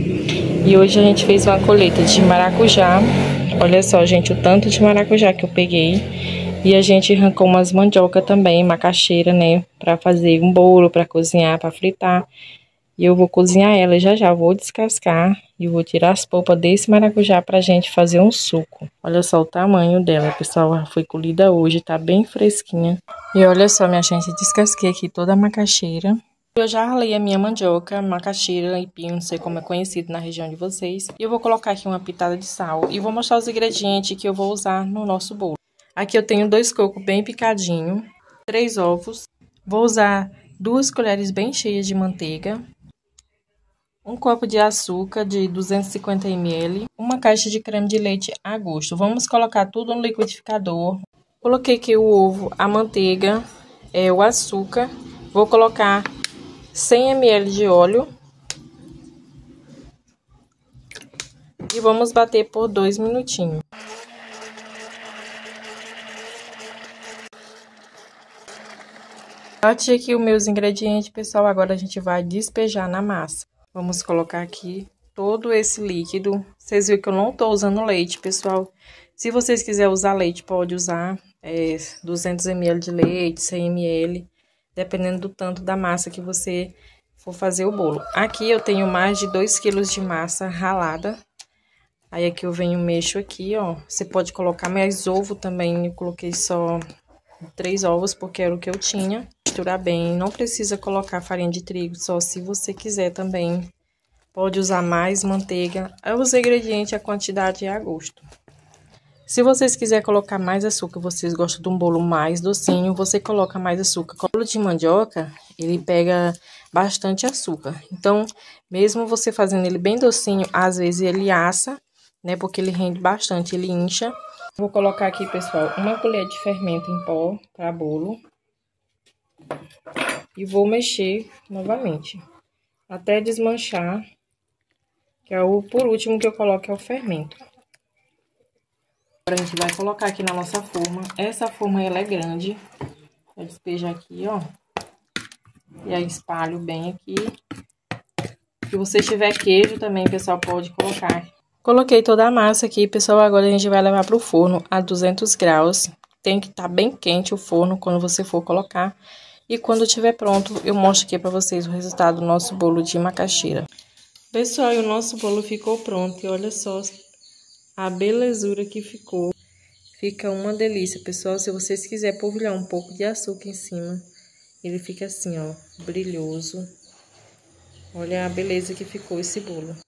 E hoje a gente fez uma colheita de maracujá. Olha só, gente, o tanto de maracujá que eu peguei. E a gente arrancou umas mandioca também, macaxeira, né? Pra fazer um bolo, pra cozinhar, pra fritar. E eu vou cozinhar ela já já, vou descascar e vou tirar as polpas desse maracujá pra gente fazer um suco. Olha só o tamanho dela, pessoal, ela foi colhida hoje, tá bem fresquinha. E olha só, minha gente, descasquei aqui toda a macaxeira. Eu já ralei a minha mandioca, macaxeira, aipim, não sei como é conhecido na região de vocês. E eu vou colocar aqui uma pitada de sal e vou mostrar os ingredientes que eu vou usar no nosso bolo. Aqui eu tenho 2 cocos bem picadinhos, 3 ovos, vou usar 2 colheres bem cheias de manteiga, 1 copo de açúcar de 250 ml, uma caixa de creme de leite a gosto. Vamos colocar tudo no liquidificador. Coloquei aqui o ovo, a manteiga, o açúcar. Vou colocar 100 ml de óleo. E vamos bater por 2 minutinhos. Bati aqui os meus ingredientes, pessoal. Agora a gente vai despejar na massa. Vamos colocar aqui todo esse líquido. Vocês viram que eu não tô usando leite, pessoal. Se vocês quiserem usar leite, pode usar 200 ml de leite, 100 ml, dependendo do tanto da massa que você for fazer o bolo. Aqui eu tenho mais de 2 kg de massa ralada. Aí aqui eu venho mexo aqui, ó. Você pode colocar mais ovo também. Eu coloquei só 3 ovos porque era o que eu tinha. Misturar bem, não precisa colocar farinha de trigo, só se você quiser também. Pode usar mais manteiga. Os ingredientes, a quantidade é a gosto. Se vocês quiserem colocar mais açúcar, vocês gostam de um bolo mais docinho, você coloca mais açúcar. O bolo de mandioca, ele pega bastante açúcar. Então, mesmo você fazendo ele bem docinho, às vezes ele assa, né? Porque ele rende bastante, ele incha. Vou colocar aqui, pessoal, 1 colher de fermento em pó para bolo. E vou mexer novamente, até desmanchar, que é o por último que eu coloco é o fermento. Agora a gente vai colocar aqui na nossa forma. Essa forma ela é grande. Vou despejar aqui, ó. E aí espalho bem aqui. Se você tiver queijo também, pessoal, pode colocar. Coloquei toda a massa aqui, pessoal. Agora a gente vai levar pro forno a 200 graus. Tem que estar bem quente o forno quando você for colocar. E quando estiver pronto, eu mostro aqui pra vocês o resultado do nosso bolo de macaxeira. Pessoal, e o nosso bolo ficou pronto. E olha só a belezura que ficou. Fica uma delícia, pessoal. Se vocês quiserem polvilhar um pouco de açúcar em cima, ele fica assim, ó, brilhoso. Olha a beleza que ficou esse bolo.